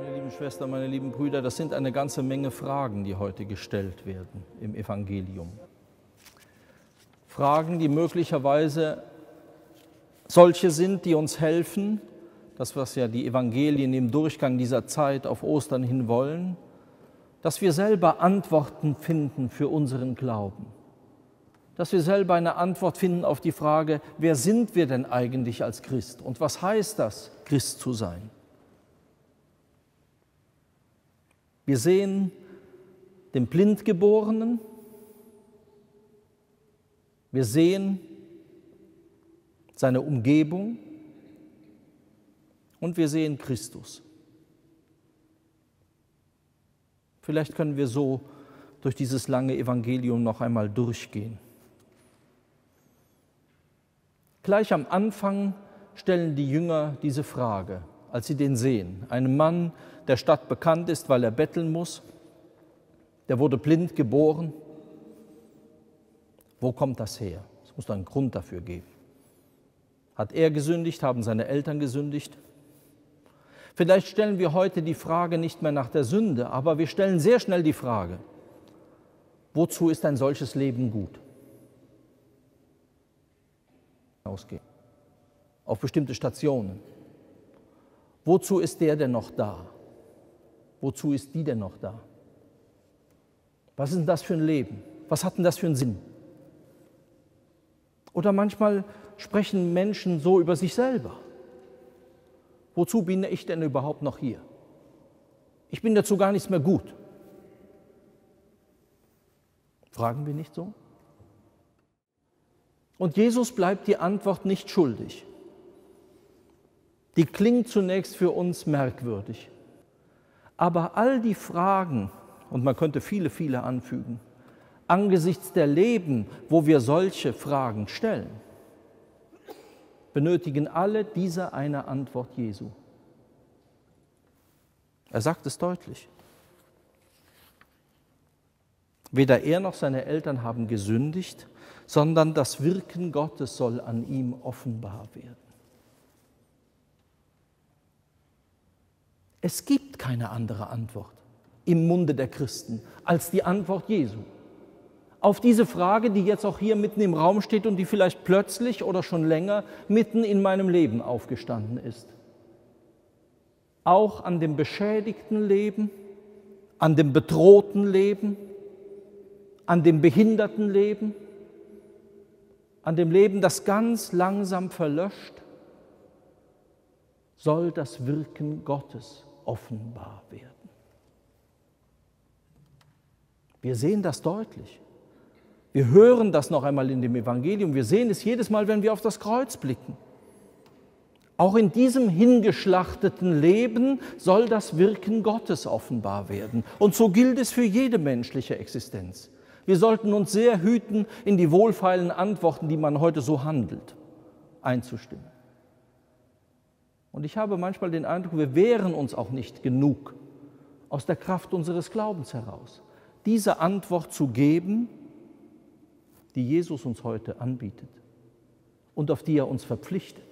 Meine lieben Schwestern, meine lieben Brüder, das sind eine ganze Menge Fragen, die heute gestellt werden im Evangelium. Fragen, die möglicherweise solche sind, die uns helfen, das, was ja die Evangelien im Durchgang dieser Zeit auf Ostern hin wollen, dass wir selber Antworten finden für unseren Glauben. Dass wir selber eine Antwort finden auf die Frage, wer sind wir denn eigentlich als Christ und was heißt das, Christ zu sein? Wir sehen den Blindgeborenen, wir sehen seine Umgebung und wir sehen Christus. Vielleicht können wir so durch dieses lange Evangelium noch einmal durchgehen. Gleich am Anfang stellen die Jünger diese Frage, als sie den sehen. Ein Mann, der Stadt bekannt ist, weil er betteln muss, der wurde blind geboren. Wo kommt das her? Es muss einen Grund dafür geben. Hat er gesündigt? Haben seine Eltern gesündigt? Vielleicht stellen wir heute die Frage nicht mehr nach der Sünde, aber wir stellen sehr schnell die Frage, wozu ist ein solches Leben gut? Ausgehen. Auf bestimmte Stationen. Wozu ist der denn noch da? Wozu ist die denn noch da? Was ist denn das für ein Leben? Was hat denn das für einen Sinn? Oder manchmal sprechen Menschen so über sich selber. Wozu bin ich denn überhaupt noch hier? Ich bin dazu gar nichts mehr gut. Fragen wir nicht so? Und Jesus bleibt die Antwort nicht schuldig. Die klingt zunächst für uns merkwürdig. Aber all die Fragen, und man könnte viele, viele anfügen, angesichts der Leben, wo wir solche Fragen stellen, benötigen alle diese eine Antwort Jesu. Er sagt es deutlich. Weder er noch seine Eltern haben gesündigt, sondern das Wirken Gottes soll an ihm offenbar werden. Es gibt keine andere Antwort im Munde der Christen als die Antwort Jesu. Auf diese Frage, die jetzt auch hier mitten im Raum steht und die vielleicht plötzlich oder schon länger mitten in meinem Leben aufgestanden ist. Auch an dem beschädigten Leben, an dem bedrohten Leben, an dem behinderten Leben, an dem Leben, das ganz langsam verlöscht, soll das Wirken Gottes offenbar werden. Wir sehen das deutlich. Wir hören das noch einmal in dem Evangelium. Wir sehen es jedes Mal, wenn wir auf das Kreuz blicken. Auch in diesem hingeschlachteten Leben soll das Wirken Gottes offenbar werden. Und so gilt es für jede menschliche Existenz. Wir sollten uns sehr hüten, in die wohlfeilen Antworten, die man heute so handelt, einzustimmen. Und ich habe manchmal den Eindruck, wir wehren uns auch nicht genug aus der Kraft unseres Glaubens heraus, diese Antwort zu geben, die Jesus uns heute anbietet und auf die er uns verpflichtet.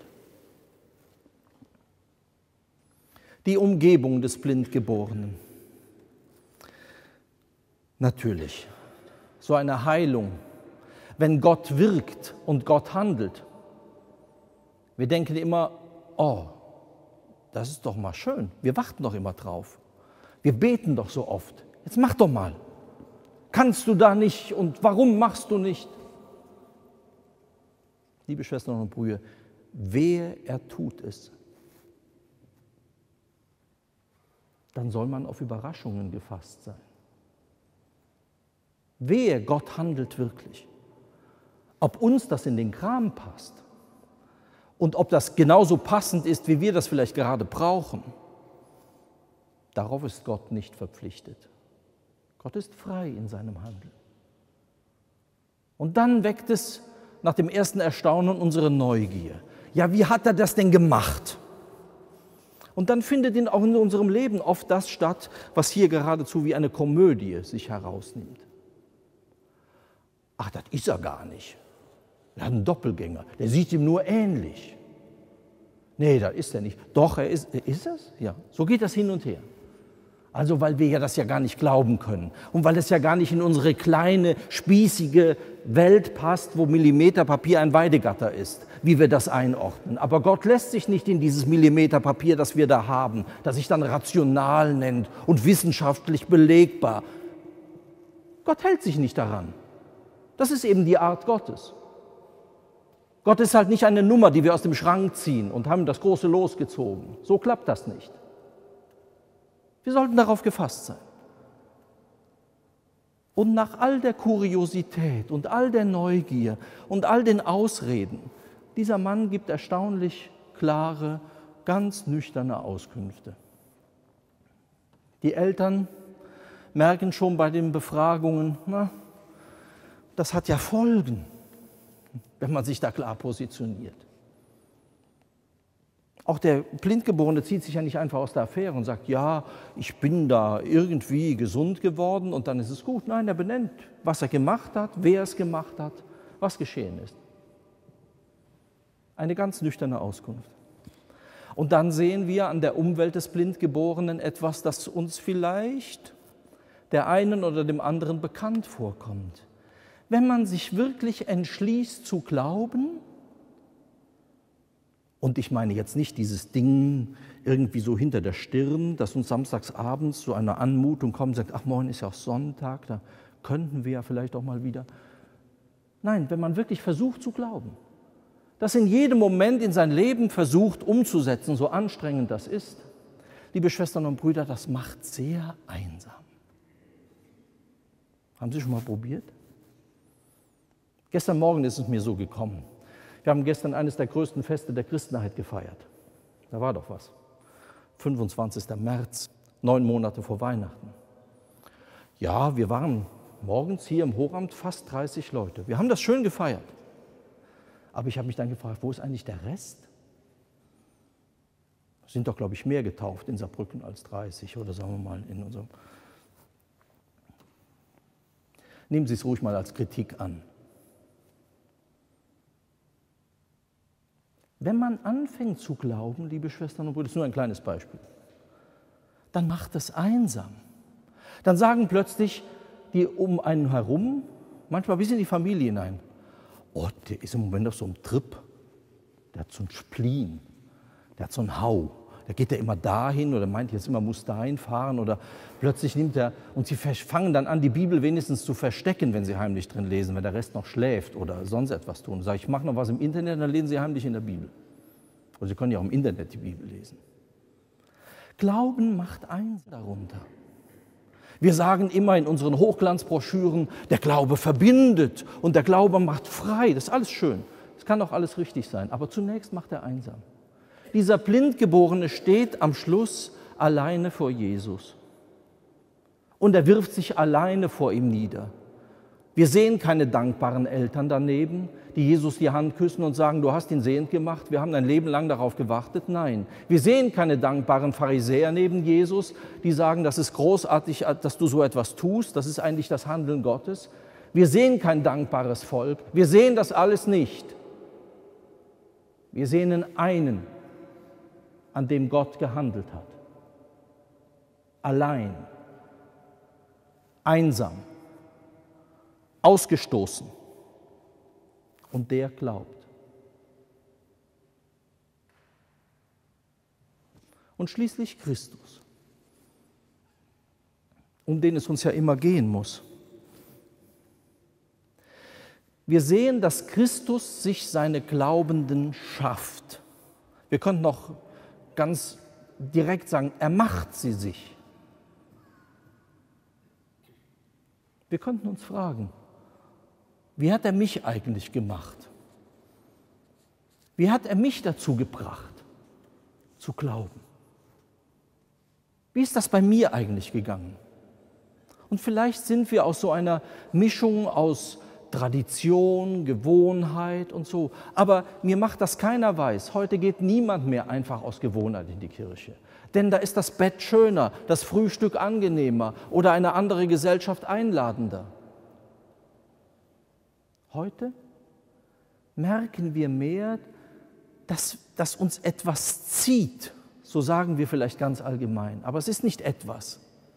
Die Umgebung des Blindgeborenen. Natürlich, so eine Heilung, wenn Gott wirkt und Gott handelt. Wir denken immer, oh, das ist doch mal schön, wir warten doch immer drauf. Wir beten doch so oft, jetzt mach doch mal. Kannst du da nicht und warum machst du nicht? Liebe Schwestern und Brüder, wehe, er tut es. Dann soll man auf Überraschungen gefasst sein. Wehe, Gott handelt wirklich. Ob uns das in den Kram passt und ob das genauso passend ist, wie wir das vielleicht gerade brauchen, darauf ist Gott nicht verpflichtet. Gott ist frei in seinem Handeln. Und dann weckt es nach dem ersten Erstaunen unsere Neugier. Ja, wie hat er das denn gemacht? Und dann findet auch in unserem Leben oft das statt, was hier geradezu wie eine Komödie sich herausnimmt. Ach, das ist er gar nicht. Er hat einen Doppelgänger, der sieht ihm nur ähnlich. Nee, das ist er nicht. Doch, er ist es? Ja, so geht das hin und her. Also weil wir ja das ja gar nicht glauben können und weil es ja gar nicht in unsere kleine, spießige Welt passt, wo Millimeterpapier ein Weidegatter ist, wie wir das einordnen. Aber Gott lässt sich nicht in dieses Millimeterpapier, das wir da haben, das sich dann rational nennt und wissenschaftlich belegbar. Gott hält sich nicht daran. Das ist eben die Art Gottes. Gott ist halt nicht eine Nummer, die wir aus dem Schrank ziehen und haben das große Los gezogen. So klappt das nicht. Wir sollten darauf gefasst sein. Und nach all der Kuriosität und all der Neugier und all den Ausreden, dieser Mann gibt erstaunlich klare, ganz nüchterne Auskünfte. Die Eltern merken schon bei den Befragungen, das hat ja Folgen, wenn man sich da klar positioniert. Auch der Blindgeborene zieht sich ja nicht einfach aus der Affäre und sagt, ja, ich bin da irgendwie gesund geworden und dann ist es gut. Nein, er benennt, was er gemacht hat, wer es gemacht hat, was geschehen ist. Eine ganz nüchterne Auskunft. Und dann sehen wir an der Umwelt des Blindgeborenen etwas, das uns vielleicht der einen oder dem anderen bekannt vorkommt. Wenn man sich wirklich entschließt zu glauben, und ich meine jetzt nicht dieses Ding irgendwie so hinter der Stirn, das uns samstags abends zu einer Anmutung kommt und sagt, ach, morgen ist ja auch Sonntag, da könnten wir ja vielleicht auch mal wieder. Nein, wenn man wirklich versucht zu glauben, das in jedem Moment in sein Leben versucht umzusetzen, so anstrengend das ist, liebe Schwestern und Brüder, das macht sehr einsam. Haben Sie schon mal probiert? Gestern Morgen ist es mir so gekommen. Wir haben gestern eines der größten Feste der Christenheit gefeiert. Da war doch was. 25. März, 9 Monate vor Weihnachten. Ja, wir waren morgens hier im Hochamt fast 30 Leute. Wir haben das schön gefeiert. Aber ich habe mich dann gefragt, wo ist eigentlich der Rest? Es sind doch, glaube ich, mehr getauft in Saarbrücken als 30 oder sagen wir mal in unserem. Nehmen Sie es ruhig mal als Kritik an. Wenn man anfängt zu glauben, liebe Schwestern und Brüder, das ist nur ein kleines Beispiel, dann macht es einsam. Dann sagen plötzlich die um einen herum, manchmal bis in die Familie hinein, oh, der ist im Moment auf so einem Trip, der hat so einen Spleen, der hat so einen Hau, der geht ja immer dahin oder meint jetzt immer, muss dahin fahren oder plötzlich nimmt er, und sie fangen dann an, die Bibel wenigstens zu verstecken, wenn sie heimlich drin lesen, wenn der Rest noch schläft oder sonst etwas tun. Sag ich, mache noch was im Internet, dann lesen sie heimlich in der Bibel. Oder sie können ja auch im Internet die Bibel lesen. Glauben macht eins darunter. Wir sagen immer in unseren Hochglanzbroschüren, der Glaube verbindet und der Glaube macht frei. Das ist alles schön. Das kann auch alles richtig sein. Aber zunächst macht er einsam. Dieser Blindgeborene steht am Schluss alleine vor Jesus. Und er wirft sich alleine vor ihm nieder. Wir sehen keine dankbaren Eltern daneben, die Jesus die Hand küssen und sagen, du hast ihn sehend gemacht, wir haben ein Leben lang darauf gewartet. Nein, wir sehen keine dankbaren Pharisäer neben Jesus, die sagen, das ist großartig, dass du so etwas tust, das ist eigentlich das Handeln Gottes. Wir sehen kein dankbares Volk, wir sehen das alles nicht. Wir sehen einen, an dem Gott gehandelt hat. Allein, einsam, ausgestoßen. Und der glaubt. Und schließlich Christus, um den es uns ja immer gehen muss. Wir sehen, dass Christus sich seine Glaubenden schafft. Wir könnten noch ganz direkt sagen, er macht sie sich. Wir könnten uns fragen, wie hat er mich eigentlich gemacht? Wie hat er mich dazu gebracht, zu glauben? Wie ist das bei mir eigentlich gegangen? Und vielleicht sind wir aus so einer Mischung aus Tradition, Gewohnheit und so. Aber mir macht das keiner weiß. Heute geht niemand mehr einfach aus Gewohnheit in die Kirche. Denn da ist das Bett schöner, das Frühstück angenehmer oder eine andere Gesellschaft einladender. Heute merken wir mehr, dass uns etwas zieht. So sagen wir vielleicht ganz allgemein. Aber es ist nicht etwas.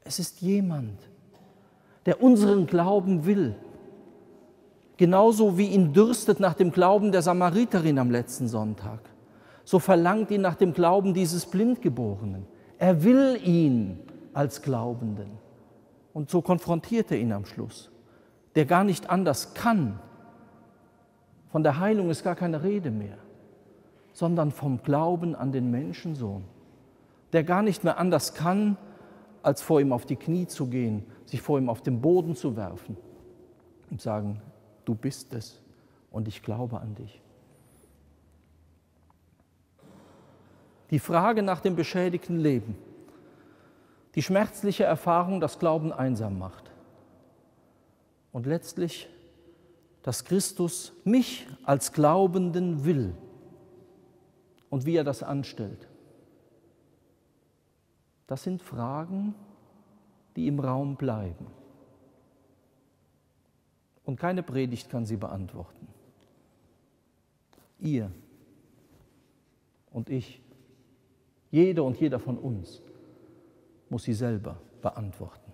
Es ist jemand, der unseren Glauben will. Genauso wie ihn dürstet nach dem Glauben der Samariterin am letzten Sonntag, so verlangt ihn nach dem Glauben dieses Blindgeborenen. Er will ihn als Glaubenden. Und so konfrontiert er ihn am Schluss, der gar nicht anders kann. Von der Heilung ist gar keine Rede mehr, sondern vom Glauben an den Menschensohn, der gar nicht mehr anders kann, als vor ihm auf die Knie zu gehen, sich vor ihm auf den Boden zu werfen und sagen, du bist es und ich glaube an dich. Die Frage nach dem beschädigten Leben, die schmerzliche Erfahrung, dass Glauben einsam macht und letztlich, dass Christus mich als Glaubenden will und wie er das anstellt. Das sind Fragen, die im Raum bleiben. Und keine Predigt kann sie beantworten. Ihr und ich, jede und jeder von uns muss sie selber beantworten.